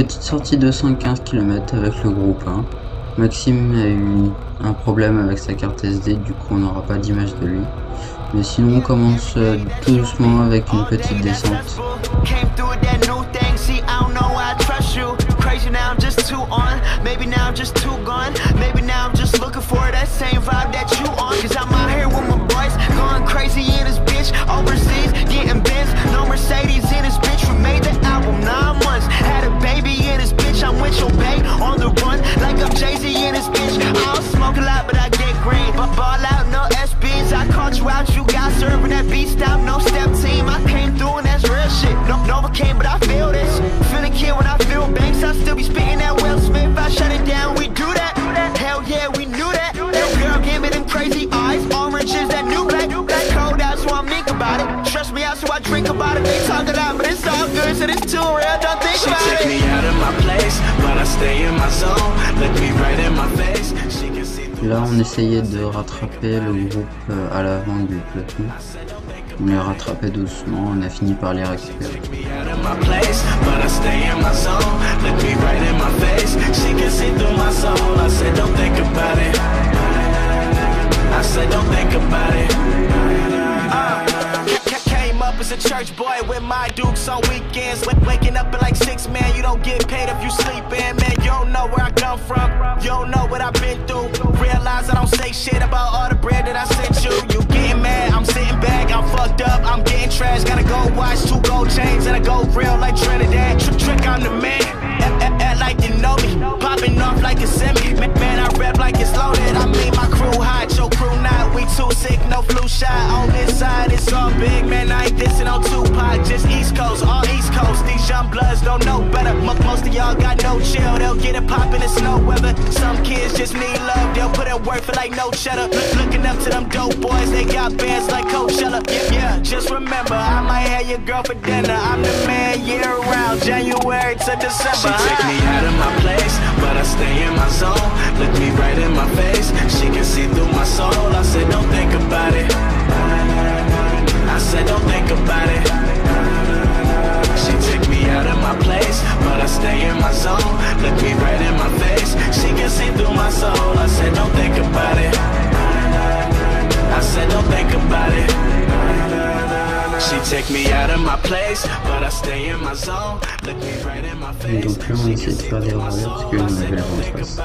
petite sortie de 115 km avec le groupe 1. Maxime a eu un problème avec sa carte SD, du coup on n'aura pas d'image de lui. Mais sinon on commence tout doucement avec une petite descente. I'm with your babe on the run like I'm Jay-Z in his bitch. I don't smoke a lot, but I get green. But ball out, no SBs. I caught you out, you got serving that beat stop, no step team. I came through and that's real shit. No, Novocaine, but I feel this. Feeling kid when I feel banks. I still be spitting that Will Smith. I shut it down, we do that. Hell yeah, we knew that. Yo, girl, give me them crazy eyes. Orange is that new black. Black cold out, so I'm think about it. Stress me out, so I drink about it. They talk a lot, but it's all good, so it's too real. Don't think about it. She take me out of my place, but I stay in my zone. Look me right in my face. She can see through. Là on essayait de rattraper le groupe à l'avant du peloton. On les rattrapait doucement, on a fini par les récupérer. As a church boy with my dukes on weekends, waking up at like 6, man, you don't get paid if you sleepin', man, you don't know where I come from, you don't know what I've been through, realize I don't say shit about all the bread that I sent you, you getting mad, I'm sitting back, I'm fucked up, I'm getting trash, gotta go watch 2 gold chains and I go real like Trinidad, trick I'm the man, act like you know me, popping off like a semi, man, I rap like it's loaded, I mean my crew hot, your crew not, we too sick, no flu shot, on this side it's all big, man, I ain't dissing on Tupac, just East Coast, all East Coast, these young bloods don't know better, most of y'all got no chill, they'll get it poppin' in snow weather, some kids just need love, they'll put in work for like no cheddar, looking up to them dope boys, they got bands like Coachella, yeah, just remember, I might have your girl for dinner, I'm the man year round, January to December. She take me out of my place, but I stay in my zone, look me right in my face, she can see through my soul, I said don't think about it, I said don't think about it. She took me out of my place, but I stay in my zone. Look me right in my face, she can see through my soul. I said don't think about it, I said don't think about it. She take me out of my place, but I stay in my zone. Look me right in my face. Donc là on essaie de faire des revues parce qu'on avait la vente face.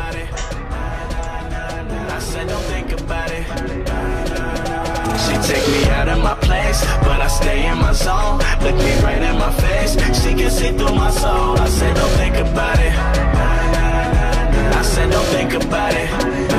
I said don't think about it. She take me out of my place, but I stay in my zone. Look me right in my face, she can see through my soul. I said don't think about it, I said don't think about it.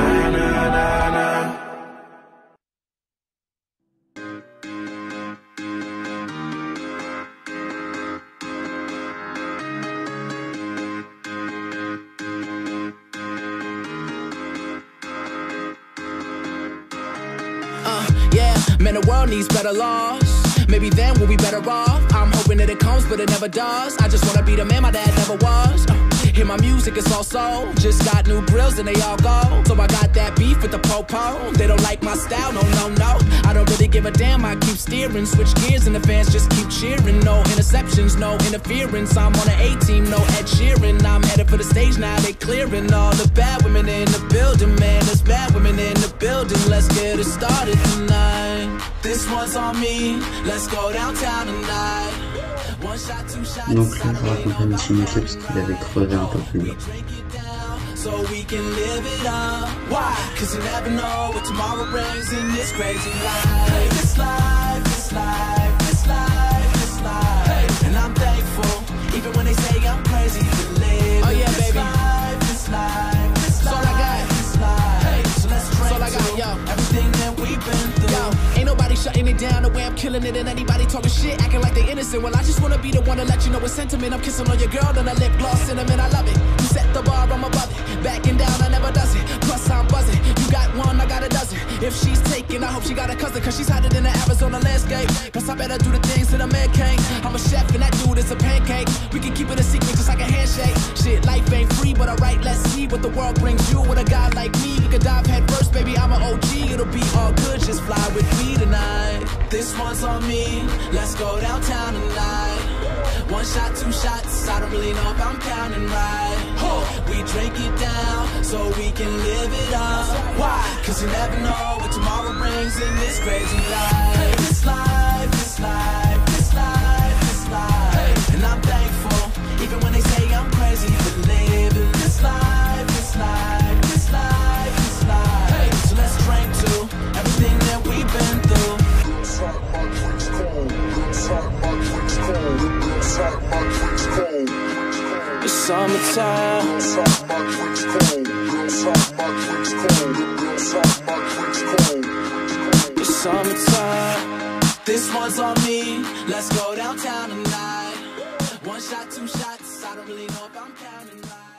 Yeah, man, the world needs better laws. Maybe then we'll be better off. I'm hoping that it comes, but it never does. I just wanna be the man my dad never was. Hear my music, it's all soul. Just got new grills and they all go. So I got that beef with the po-po. They don't like my style, no, no, no. I don't really give a damn, I keep steering. Switch gears and the fans just keep cheering. No interceptions, no interference. I'm on an A-team, no Ed Sheeran. I'm headed for the stage now, they clearing all the bad women in the building. Man, there's bad women in the building. Let's get it started tonight. This one's on me, let's go downtown tonight. Donc là je racontais une similitude parce qu'il avait crevé un peu plus bas. So we can live it up. Why? Cause you never know what tomorrow brings in this crazy life. This life, this life, this life, this life. And I'm thankful, even when they say I'm crazy to live. Oh yeah, baby. This life, this life, this life. All I got. This life. So let's drink all I got, yo. Everything that we've been through. Yo, ain't nobody shutting it down the way I'm killing it, and anybody talking shit, acting like they innocent. Well, I just wanna be the one to let you know it's sentiment. I'm kissing on your girl, then I lip gloss cinnamon. I love it. You set the bar, I'm above it. Backing down, I never does it. Plus I'm buzzing. You got one, I got a dozen. If she's taken, I hope she got a cousin, cause she's hotter than the Arizona landscape. Guess I better do the things that a man can't. I'm a chef and that dude is a pancake. We can keep it a secret just like a handshake. Shit, life ain't free, but alright, let's see what the world brings you. With a guy like me, we could dive head first, baby, I'm an OG. It'll be all good, just fly with me tonight. This one's on me, let's go downtown tonight. One shot, two shots, I don't really know if I'm counting right. We drink it down so we can live it up. Why? Cause you never know what tomorrow brings in this crazy life. Hey, this life, this life, this life, this life. And I'm thankful, even when they say I'm crazy for living this life, this life, this life, this life. Hey, so let's drink to everything that we've been through. It's summertime. It's summertime. This one's on me. Let's go downtown tonight. One shot, two shots. I don't really know if I'm counting right.